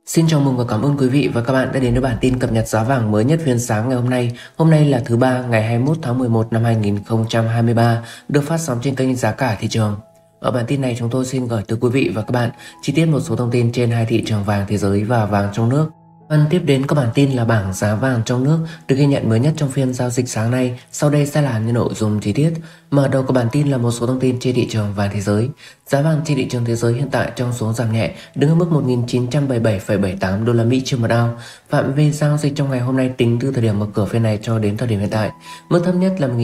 Xin chào mừng và cảm ơn quý vị và các bạn đã đến với bản tin cập nhật giá vàng mới nhất phiên sáng ngày hôm nay. Hôm nay là thứ ba ngày 21 tháng 11 năm 2023, được phát sóng trên kênh Giá cả thị trường. Ở bản tin này chúng tôi xin gửi tới quý vị và các bạn chi tiết một số thông tin trên hai thị trường vàng thế giới và vàng trong nước. Phần tiếp đến các bản tin là bảng giá vàng trong nước được ghi nhận mới nhất trong phiên giao dịch sáng nay. Sau đây sẽ là những nội dung chi tiết. Mở đầu của bản tin là một số thông tin trên thị trường vàng thế giới. Giá vàng trên thị trường thế giới hiện tại trong xu giảm nhẹ, đứng ở mức 1.977,78 đô la Mỹ trên một ounce. Phạm vi giao dịch trong ngày hôm nay tính từ thời điểm mở cửa phiên này cho đến thời điểm hiện tại, mức thấp nhất là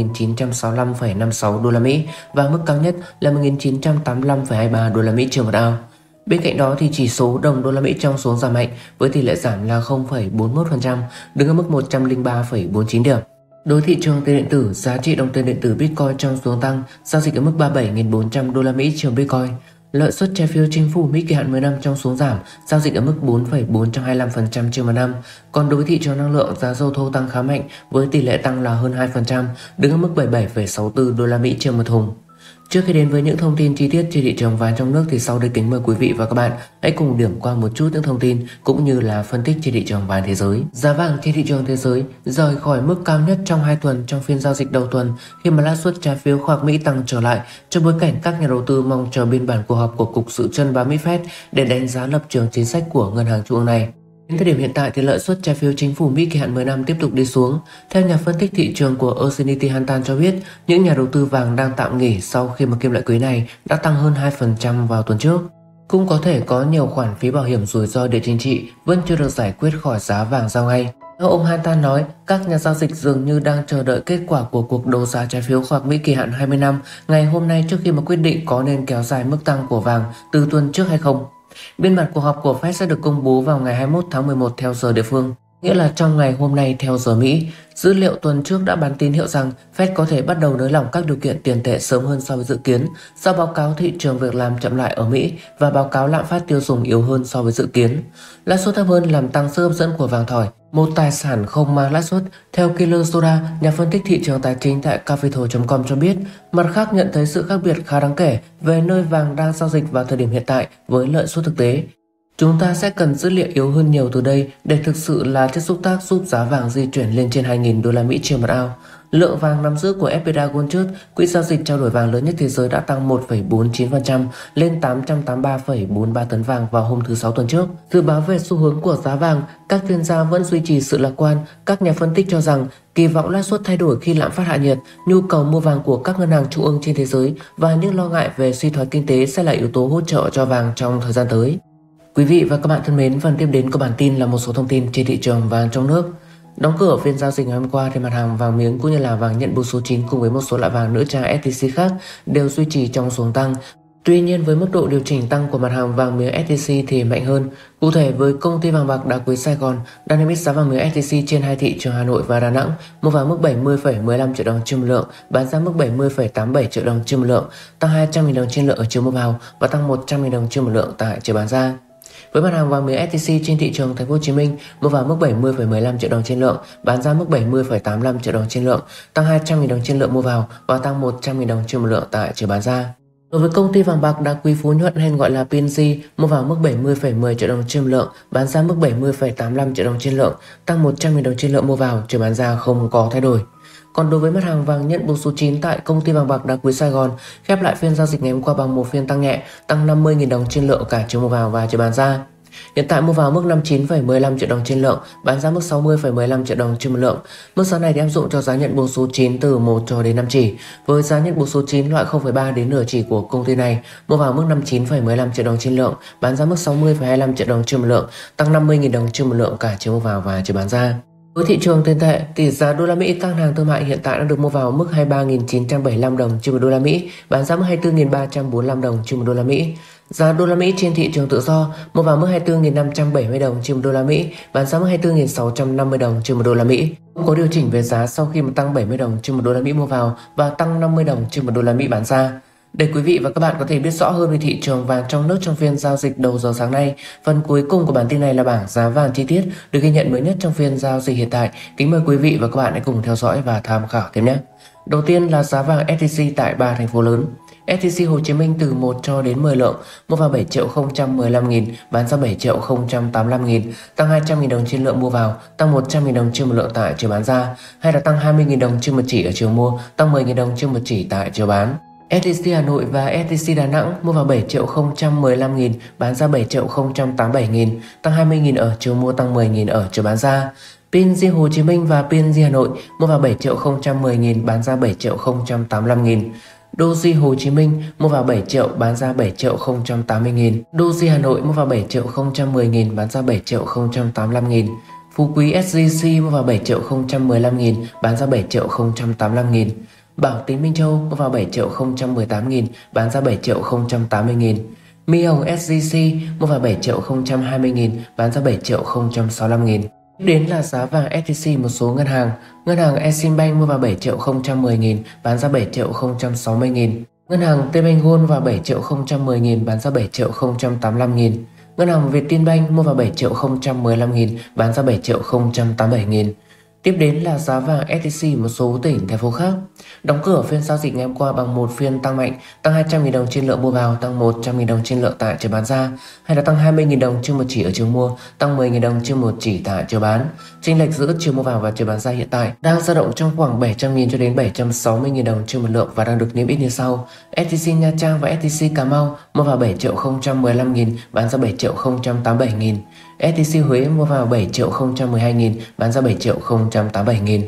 1.965,56 đô la Mỹ và mức cao nhất là 1.985,23 đô la Mỹ trên một ounce. Bên cạnh đó thì chỉ số đồng đô la Mỹ trong xu giảm mạnh với tỷ lệ giảm là 0,41%, đứng ở mức 103,49 điểm. Đối thị trường tiền điện tử, giá trị đồng tiền điện tử Bitcoin trong xu tăng, giao dịch ở mức 37.400 đô la Mỹ trên Bitcoin. Lợi suất trái phiếu chính phủ Mỹ kỳ hạn 10 năm trong xu giảm, giao dịch ở mức 4,425% trên một năm. Còn đối với thị trường năng lượng, giá dầu thô tăng khá mạnh với tỷ lệ tăng là hơn 2%, đứng ở mức 77,64 đô la Mỹ trên một thùng. Trước khi đến với những thông tin chi tiết trên thị trường vàng trong nước thì sau đây kính mời quý vị và các bạn hãy cùng điểm qua một chút những thông tin cũng như là phân tích trên thị trường vàng thế giới. Giá vàng trên thị trường thế giới rời khỏi mức cao nhất trong 2 tuần trong phiên giao dịch đầu tuần khi mà lãi suất trái phiếu khoa học Mỹ tăng trở lại trong bối cảnh các nhà đầu tư mong chờ biên bản cuộc họp của Cục Dự trữ Mỹ Fed để đánh giá lập trường chính sách của ngân hàng trung ương này. Đến thời điểm hiện tại thì lợi suất trái phiếu chính phủ Mỹ kỳ hạn 10 năm tiếp tục đi xuống. Theo nhà phân tích thị trường của Ursinity Hantan cho biết, những nhà đầu tư vàng đang tạm nghỉ sau khi mà kim loại quý này đã tăng hơn 2% vào tuần trước. Cũng có thể có nhiều khoản phí bảo hiểm rủi ro địa chính trị vẫn chưa được giải quyết khỏi giá vàng giao ngay. Theo ông Hantan nói, các nhà giao dịch dường như đang chờ đợi kết quả của cuộc đấu giá trái phiếu khoa học Mỹ kỳ hạn 20 năm ngày hôm nay trước khi mà quyết định có nên kéo dài mức tăng của vàng từ tuần trước hay không. Biên bản cuộc họp của Fed sẽ được công bố vào ngày 21 tháng 11 theo giờ địa phương, nghĩa là trong ngày hôm nay theo giờ Mỹ. Dữ liệu tuần trước đã bán tín hiệu rằng Fed có thể bắt đầu nới lỏng các điều kiện tiền tệ sớm hơn so với dự kiến do báo cáo thị trường việc làm chậm lại ở Mỹ và báo cáo lạm phát tiêu dùng yếu hơn so với dự kiến. Lãi suất thấp hơn làm tăng sức hấp dẫn của vàng thỏi, một tài sản không mang lãi suất. Theo Killer Soda, nhà phân tích thị trường tài chính tại Capital.com cho biết, mặt khác nhận thấy sự khác biệt khá đáng kể về nơi vàng đang giao dịch vào thời điểm hiện tại với lợi suất thực tế. Chúng ta sẽ cần dữ liệu yếu hơn nhiều từ đây để thực sự là chất xúc tác giúp giá vàng di chuyển lên trên 2.000 đô la Mỹ trên một ounce. Lượng vàng nắm giữ của FPDA Gold Trust, quỹ giao dịch trao đổi vàng lớn nhất thế giới đã tăng 1,49% lên 883,43 tấn vàng vào hôm thứ Sáu tuần trước. Dự báo về xu hướng của giá vàng, các chuyên gia vẫn duy trì sự lạc quan. Các nhà phân tích cho rằng kỳ vọng lãi suất thay đổi khi lạm phát hạ nhiệt, nhu cầu mua vàng của các ngân hàng trung ương trên thế giới và những lo ngại về suy thoái kinh tế sẽ là yếu tố hỗ trợ cho vàng trong thời gian tới. Quý vị và các bạn thân mến, phần tiếp đến của bản tin là một số thông tin trên thị trường vàng trong nước. Đóng cửa phiên giao dịch ngày hôm qua thì mặt hàng vàng miếng cũng như là vàng nhận bull số 9 cùng với một số loại vàng nữ trang SJC khác đều duy trì trong xu tăng. Tuy nhiên với mức độ điều chỉnh tăng của mặt hàng vàng miếng SJC thì mạnh hơn. Cụ thể với công ty vàng bạc đá quý Sài Gòn, đang niêm yết giá vàng miếng SJC trên hai thị trường Hà Nội và Đà Nẵng mua vào mức 70,15 triệu đồng trên một lượng, bán ra mức 70,87 triệu đồng trên một lượng, tăng 200.000 đồng trên lượng ở chiều mua vào và tăng 100.000 đồng trên một lượng tại chiều bán ra. Với mặt hàng vàng miếng SJC trên thị trường Thành phố Hồ Chí Minh mua vào mức 70,15 triệu đồng trên lượng, bán ra mức 70,85 triệu đồng trên lượng, tăng 200.000 đồng trên lượng mua vào và tăng 100.000 đồng trên một lượng tại chiều bán ra. Đối với công ty vàng bạc đá quý Phú Nhuận hay gọi là PNG mua vào mức 70,10 triệu đồng trên lượng, bán ra mức 70,85 triệu đồng trên lượng, tăng 100.000 đồng trên lượng mua vào, chiều bán ra không có thay đổi. Còn đối với mặt hàng vàng nhận bull số 9 tại công ty vàng bạc đá quý Sài Gòn, khép lại phiên giao dịch ngày hôm qua bằng một phiên tăng nhẹ, tăng 50.000 đồng trên lượng cả chiều mua vào và chiều bán ra. Hiện tại mua vào mức 59,15 triệu đồng trên lượng, bán ra mức 60,15 triệu đồng trên một lượng. Mức giá này thì áp dụng cho giá nhận bull số 9 từ 1 cho đến 5 chỉ. Với giá nhận bull số 9 loại 0,3 đến nửa chỉ của công ty này, mua vào mức 59,15 triệu đồng trên lượng, bán ra mức 60,25 triệu đồng trên một lượng, tăng 50.000 đồng trên một lượng cả chiều mua vào và chiều bán ra. Với thị trường tiền tệ, tỷ giá đô la Mỹ các hàng thương mại hiện tại đang được mua vào mức 23.975 đồng trên một đô la Mỹ, bán ra mức 24.345 đồng trên một đô la Mỹ. Giá đô la Mỹ trên thị trường tự do mua vào mức 24.570 đồng trên một đô la Mỹ, bán ra mức 24.650 đồng trên một đô la Mỹ. Không có điều chỉnh về giá sau khi mà tăng 70 đồng trên một đô la Mỹ mua vào và tăng 50 đồng trên một đô la Mỹ bán ra. Để quý vị và các bạn có thể biết rõ hơn về thị trường vàng trong nước trong phiên giao dịch đầu giờ sáng nay, phần cuối cùng của bản tin này là bảng giá vàng chi tiết được ghi nhận mới nhất trong phiên giao dịch hiện tại. Kính mời quý vị và các bạn hãy cùng theo dõi và tham khảo thêm nhé. Đầu tiên là giá vàng SJC tại 3 thành phố lớn. SJC Hồ Chí Minh từ 1 cho đến 10 lượng, mua vào 7.015.000, bán ra 7.085.000, tăng 200.000 đồng trên lượng mua vào, tăng 100.000 đồng trên một lượng tại chiều bán ra, hay là tăng 20.000 đồng trên một chỉ ở chiều mua, tăng 10.000 đồng trên một chỉ tại chiều bán. SJC Hà Nội và SJC Đà Nẵng mua vào 7.015.000, bán ra 7.087.000, tăng 20.000 ở chiều mua, tăng 10.000 ở chiều bán ra. PNG Hồ Chí Minh và PNG Hà Nội mua vào 7.010.000, bán ra 7.085.000. Doji Hồ Chí Minh mua vào 7 triệu, bán ra 7.080.000. Doji Hà Nội mua vào 7.010.000, bán ra 7.085.000. Phú Quý SJC mua vào 7.015.000, bán ra 7.085.000. Bảo Tín Minh Châu mua vào 7.018.000, bán ra 7.080.000. My Hồng SJC mua vào 7.020.000, bán ra 7.065.000. Đến là giá vàng SJC một số ngân hàng. Ngân hàng Eximbank mua vào 7.010.000, bán ra 7.060.000. Ngân hàng Tbank Gold vào 7.010.000, bán ra 7.085.000. Ngân hàng Vietinbank mua vào 7.015.000, bán ra 7.087.000. Tiếp đến là giá vàng SJC một số tỉnh, thành phố khác. Đóng cửa phiên giao dịch ngày hôm qua bằng một phiên tăng mạnh, tăng 200.000 đồng trên lượng mua vào, tăng 100.000 đồng trên lượng tại chiều bán ra, hay là tăng 20.000 đồng trên một chỉ ở chiều mua, tăng 10.000 đồng trên một chỉ tại chiều bán. Chênh lệch giữa chiều mua vào và chiều bán ra hiện tại đang dao động trong khoảng 700.000 cho đến 760.000 đồng trên một lượng và đang được niêm yết như sau. SJC Nha Trang và SJC Cà Mau mua vào 7.015.000, bán ra 7.087.000. SJC Huế mua vào 7.012.000, bán ra 7.087.000.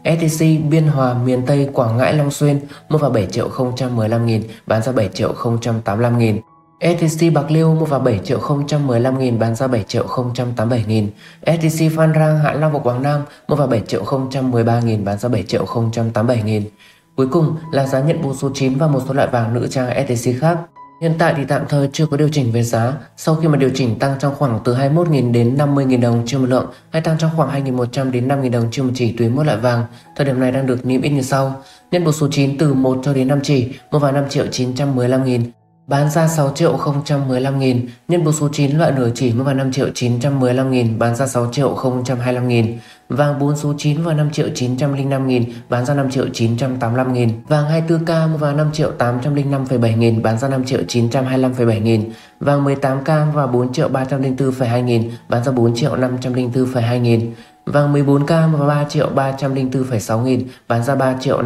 SJC Biên Hòa, miền Tây, Quảng Ngãi, Long Xuyên mua vào 7.015.000, bán ra 7.085.000. SJC Bạc Liêu mua vào 7.015.000, bán ra 7.087.000. SJC Phan Rang, Hạ Long và Quảng Nam mua vào 7.013.000, bán ra 7.087.000. Cuối cùng là giá nhận bù số 9 và một số loại vàng nữ trang SJC khác. Hiện tại thì tạm thời chưa có điều chỉnh về giá, sau khi mà điều chỉnh tăng trong khoảng từ 21.000 đến 50.000 đồng trên một lượng, hay tăng trong khoảng 2.100 đến 5.000 đồng trên một chỉ tùy mỗi loại vàng. Thời điểm này đang được niêm yết như sau. Nhận bù số 9 từ 1 cho đến 5 chỉ, mua vào 5.915.000, bán ra 6.015.000. Nhân bù số 9 loại nửa chỉ mua vào 5.915.000, bán ra 6.025.000. Vàng 4 số 9 vào 5.905.000, bán ra 5.985.000. Vàng 24K mua vào 5.805,7 nghìn, bán ra 5.925,7 nghìn. Vàng 18K vào 4.304,2 nghìn, bán ra 4.504,2 nghìn. Vàng 14K mua vào 3.304,6 nghìn, bán ra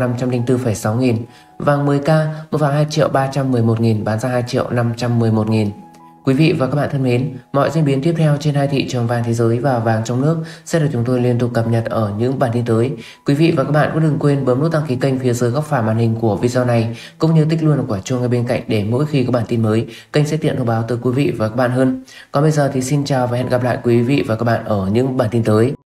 3.504,6 nghìn. Vàng 10K mua vào 2.311 nghìn, bán ra 2.511 nghìn. Quý vị và các bạn thân mến, mọi diễn biến tiếp theo trên hai thị trường vàng thế giới và vàng trong nước sẽ được chúng tôi liên tục cập nhật ở những bản tin tới. Quý vị và các bạn cũng đừng quên bấm nút đăng ký kênh phía dưới góc phải màn hình của video này, cũng như tích luôn ở quả chuông ngay bên cạnh để mỗi khi có bản tin mới, kênh sẽ tiện thông báo tới quý vị và các bạn hơn. Còn bây giờ thì xin chào và hẹn gặp lại quý vị và các bạn ở những bản tin tới.